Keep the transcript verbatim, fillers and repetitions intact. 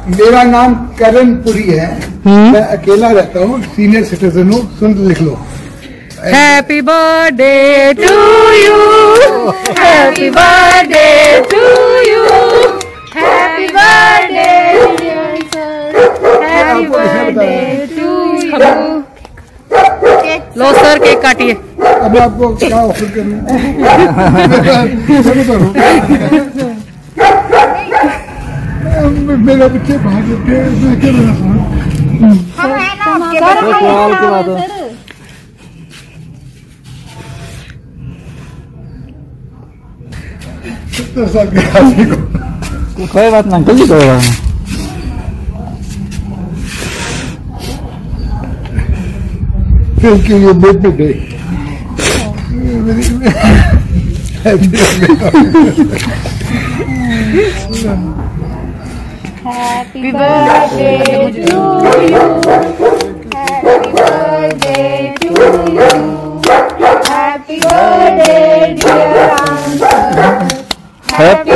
मेरा नाम करण पुरी है, मैं अकेला रहता हूँ, सीनियर सिटीजन हूँ। सुन लिख लो। Happy birthday to you, happy birthday to you, happy birthday, happy birthday to you. लो सर, केक काटिए। अब आपको क्या ऑफर करूँ? मेरा बच्चे बाहर जाते हैं, मैं क्या बना सत्तर साल के आदमी को कोई बात ना अंकल जी, कोई बात नहीं। Thank you, birthday. Happy birthday to you. Happy birthday to you. Happy birthday dear uncle. Happy